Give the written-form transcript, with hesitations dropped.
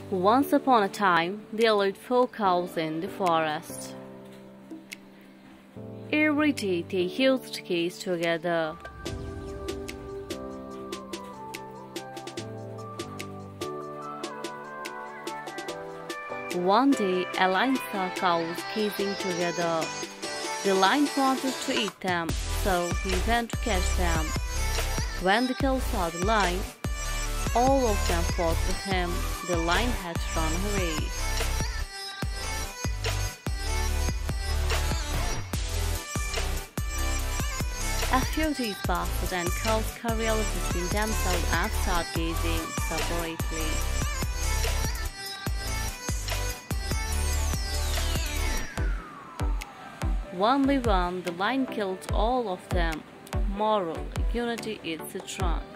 Once upon a time, there lived 4 cows in the forest. Every day they used to gaze together. One day, a lion saw cows gazing together. The lion wanted to eat them, so he went to catch them. When the cows saw the lion, all of them fought with him. The lion had to run away. A few days passed and cows quarreled between themselves and started gazing separately. One by one, the lion killed all of them. Moral: unity is strong.